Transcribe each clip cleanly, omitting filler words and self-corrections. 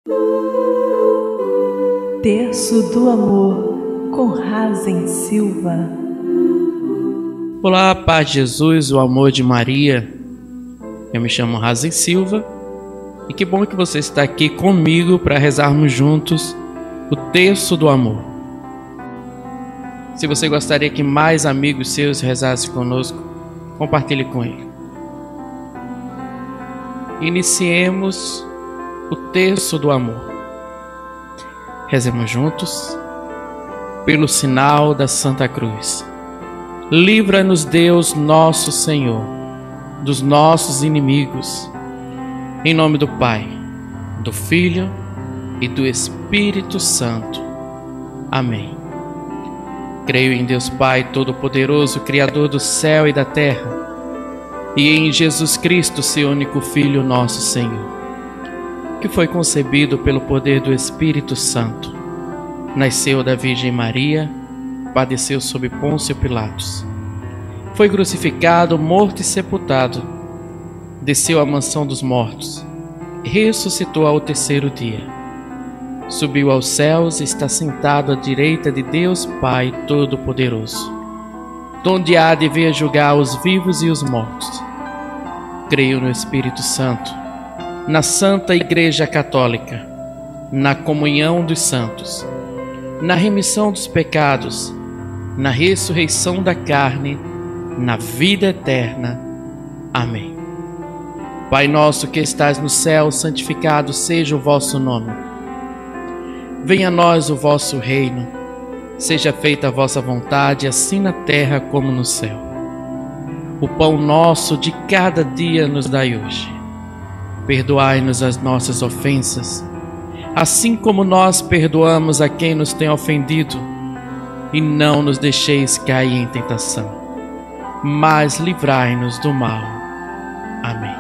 Terço do Amor, com Razen Silva. Olá, paz de Jesus, o amor de Maria. Eu me chamo Razen Silva e que bom que você está aqui comigo para rezarmos juntos o Terço do Amor. Se você gostaria que mais amigos seus rezassem conosco, compartilhe com ele. Iniciemos o Terço do Amor. Rezemos juntos, pelo sinal da Santa Cruz. Livra-nos, Deus nosso Senhor, dos nossos inimigos. Em nome do Pai, do Filho e do Espírito Santo. Amém. Creio em Deus Pai Todo-Poderoso, Criador do céu e da terra, e em Jesus Cristo, seu único Filho, nosso Senhor, que foi concebido pelo poder do Espírito Santo, nasceu da Virgem Maria, padeceu sob Pôncio Pilatos, foi crucificado, morto e sepultado, desceu à mansão dos mortos, ressuscitou ao terceiro dia, subiu aos céus e está sentado à direita de Deus Pai Todo-Poderoso, donde há de vir julgar os vivos e os mortos. Creio no Espírito Santo, na Santa Igreja Católica, na comunhão dos santos, na remissão dos pecados, na ressurreição da carne, na vida eterna. Amém. Pai nosso que estás no céu, santificado seja o vosso nome. Venha a nós o vosso reino. Seja feita a vossa vontade, assim na terra como no céu. O pão nosso de cada dia nos dai hoje. Perdoai-nos as nossas ofensas, assim como nós perdoamos a quem nos tem ofendido. E não nos deixeis cair em tentação, mas livrai-nos do mal. Amém.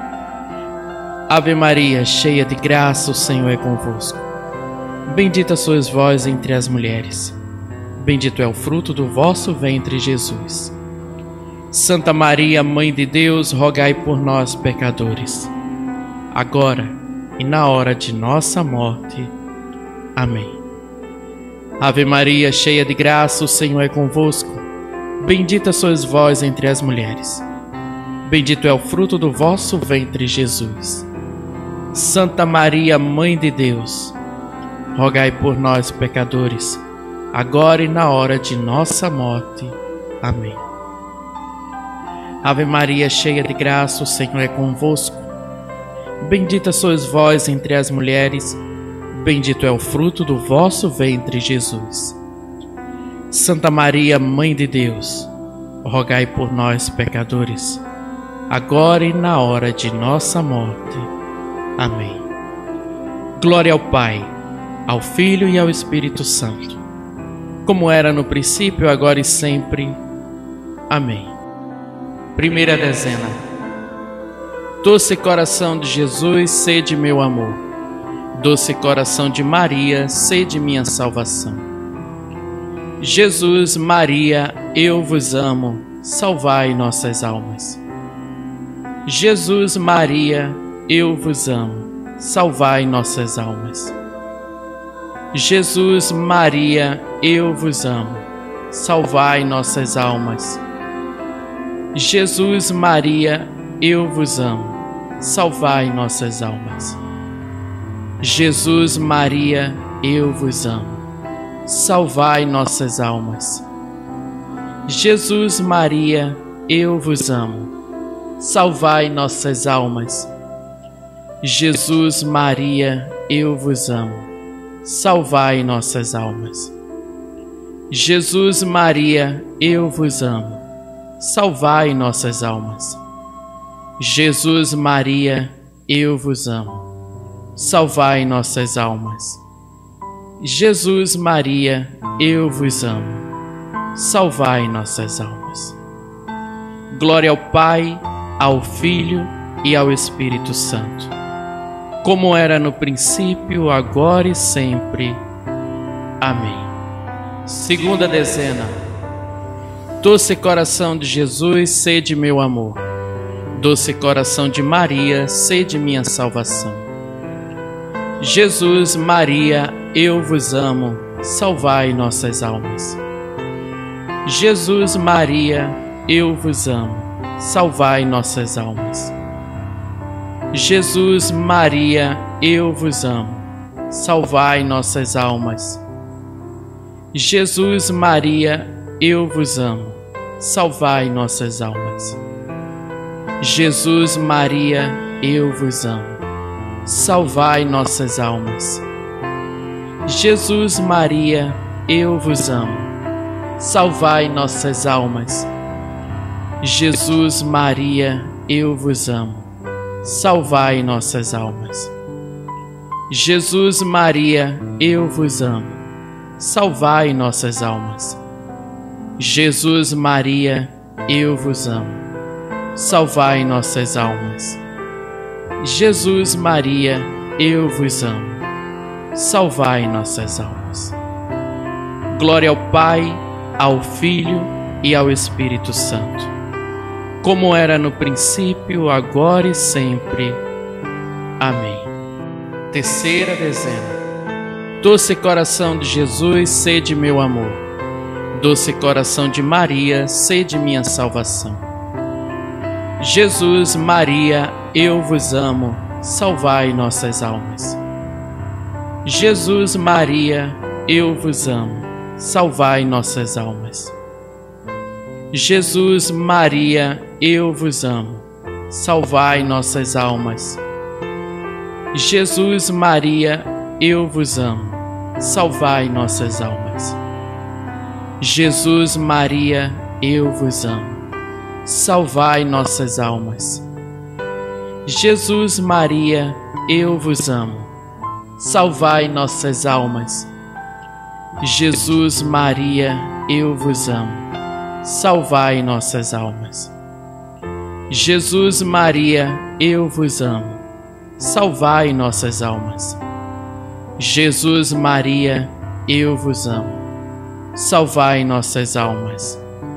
Ave Maria, cheia de graça, o Senhor é convosco. Bendita sois vós entre as mulheres. Bendito é o fruto do vosso ventre, Jesus. Santa Maria, Mãe de Deus, rogai por nós, pecadores, agora e na hora de nossa morte. Amém. Ave Maria, cheia de graça, o Senhor é convosco. Bendita sois vós entre as mulheres. Bendito é o fruto do vosso ventre, Jesus. Santa Maria, Mãe de Deus, rogai por nós, pecadores, agora e na hora de nossa morte. Amém. Ave Maria, cheia de graça, o Senhor é convosco. Bendita sois vós entre as mulheres, bendito é o fruto do vosso ventre, Jesus. Santa Maria, Mãe de Deus, rogai por nós, pecadores, agora e na hora de nossa morte. Amém. Glória ao Pai, ao Filho e ao Espírito Santo, como era no princípio, agora e sempre. Amém. Primeira dezena. Doce coração de Jesus, sede meu amor. Doce coração de Maria, sede minha salvação. Jesus, Maria, eu vos amo, salvai nossas almas. Jesus, Maria, eu vos amo, salvai nossas almas. Jesus, Maria, eu vos amo, salvai nossas almas. Jesus, Maria, eu vos amo, salvai nossas almas. Jesus, Maria, eu vos amo, salvai nossas almas. Jesus, Maria, eu vos amo, salvai nossas almas. Jesus, Maria, eu vos amo, salvai nossas almas. Jesus, Maria, eu vos amo, salvai nossas almas. Jesus, Maria, eu vos amo, salvai nossas almas. Jesus, Maria, eu vos amo, salvai nossas almas. Glória ao Pai, ao Filho e ao Espírito Santo, como era no princípio, agora e sempre. Amém. Segunda dezena. Doce coração de Jesus, sede meu amor. Doce coração de Maria, sede minha salvação. Jesus, Maria, eu vos amo, salvai nossas almas. Jesus, Maria, eu vos amo, salvai nossas almas. Jesus, Maria, eu vos amo, salvai nossas almas. Jesus, Maria, eu vos amo, salvai nossas almas. Jesus, Maria, eu vos amo, salvai nossas almas. Jesus, Maria, eu vos amo, salvai nossas almas. Jesus, Maria, eu vos amo, salvai nossas almas. Jesus, Maria, eu vos amo, salvai nossas almas. Jesus, Maria, eu vos amo, salvai nossas almas. Jesus, Maria, eu vos amo, salvai nossas almas. Glória ao Pai, ao Filho e ao Espírito Santo, como era no princípio, agora e sempre. Amém. Terceira dezena. Doce coração de Jesus, sede meu amor. Doce coração de Maria, sede minha salvação. Jesus, Maria, eu vos amo, salvai nossas almas. Jesus, Maria, eu vos amo, salvai nossas almas. Jesus, Maria, eu vos amo, salvai nossas almas. Jesus, Maria, eu vos amo, salvai nossas almas. Jesus, Maria, eu vos amo, salvai nossas almas. Jesus, Maria, eu vos amo, salvai nossas almas. Jesus, Maria, eu vos amo, salvai nossas almas. Jesus, Maria, eu vos amo, salvai nossas almas. Jesus, Maria, eu vos amo, salvai nossas almas.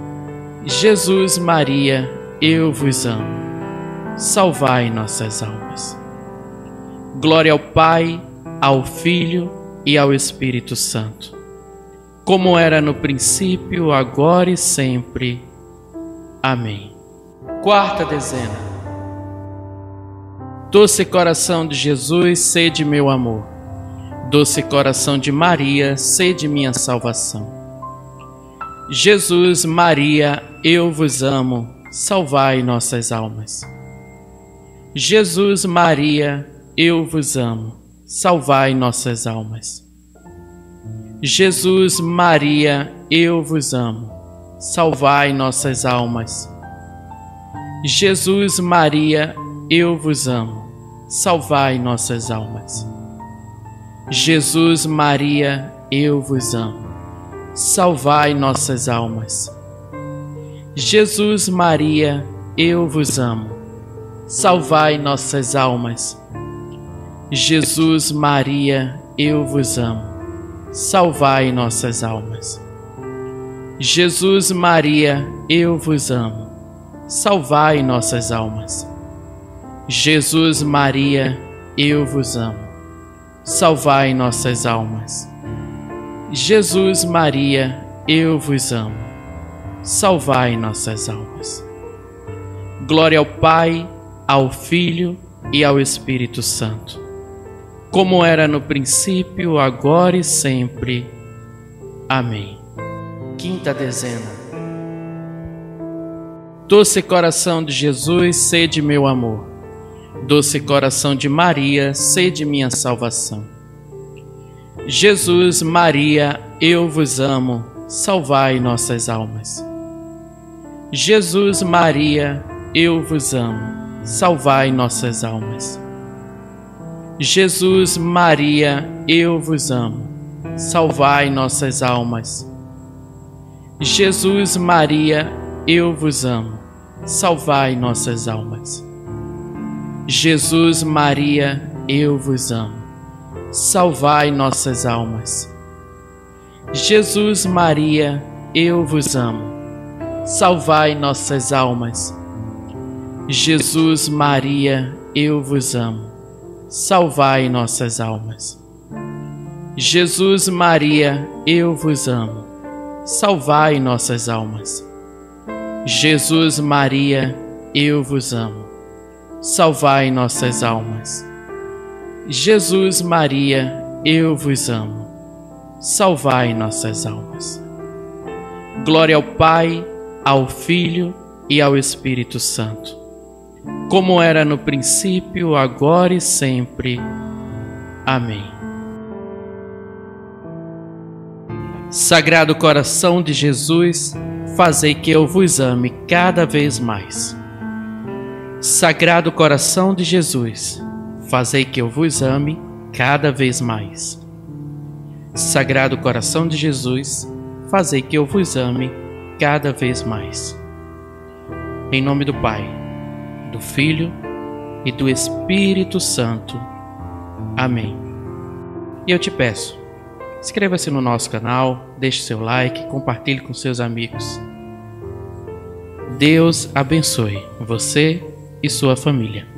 Jesus, Maria, eu vos amo, salvai nossas almas. Glória ao Pai, ao Filho e ao Espírito Santo, como era no princípio, agora e sempre. Amém. Quarta dezena. Doce coração de Jesus, sede meu amor. Doce coração de Maria, sede minha salvação. Jesus, Maria, eu vos amo, salvai nossas almas. Jesus, Maria, eu vos amo, salvai nossas almas. Jesus, Maria, eu vos amo, salvai nossas almas. Jesus, Maria, eu vos amo, salvai nossas almas. Jesus, Maria, eu vos amo, salvai nossas almas. Jesus, Maria, eu vos amo, salvai nossas almas. Jesus, Maria, eu vos amo, salvai nossas almas. Jesus, Maria, eu vos amo, salvai nossas almas. Jesus, Maria, eu vos amo, salvai nossas almas. Jesus, Maria, eu vos amo, salvai nossas almas. Glória ao Pai, ao Filho e ao Espírito Santo, como era no princípio, agora e sempre. Amém. Quinta dezena. Doce coração de Jesus, sede meu amor. Doce coração de Maria, sede minha salvação. Jesus, Maria, eu vos amo, salvai nossas almas. Jesus, Maria, eu vos amo, salvai nossas almas. Jesus, Maria, eu vos amo, salvai nossas almas. Jesus, Maria, eu vos amo, salvai nossas almas. Jesus, Maria, eu vos amo, salvai nossas almas. Jesus, Maria, eu vos amo, salvai nossas almas. Jesus, Maria, eu vos amo, salvai nossas almas. Jesus, Maria, eu vos amo, salvai nossas almas. Jesus, Maria, eu vos amo, salvai nossas almas. Jesus, Maria, eu vos amo, salvai nossas almas. Glória ao Pai, ao Filho e ao Espírito Santo, como era no princípio, agora e sempre. Amém. Sagrado coração de Jesus, fazei que eu vos ame cada vez mais. Sagrado coração de Jesus, fazei que eu vos ame cada vez mais. Sagrado coração de Jesus, fazei que eu vos ame cada vez mais. Em nome do Pai, do Filho e do Espírito Santo. Amém. E eu te peço, inscreva-se no nosso canal, deixe seu like, compartilhe com seus amigos. Deus abençoe você e sua família.